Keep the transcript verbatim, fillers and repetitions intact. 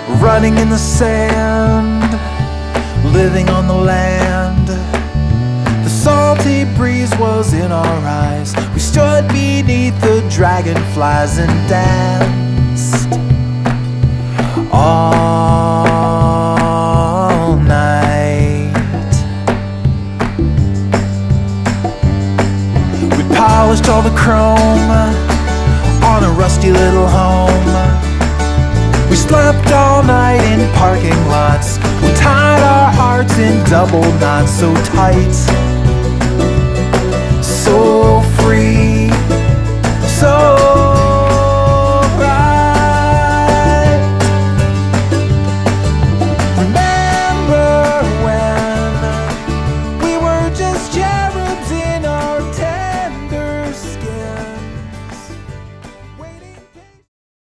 running in the sand, living on the land. The salty breeze was in our eyes. We stood beneath the dragonflies and danced all night. We polished all the chrome on a rusty little home. We slept all night in parking lots. We tied our hearts in double knots, so tight, so free, so right. Remember when we were just young?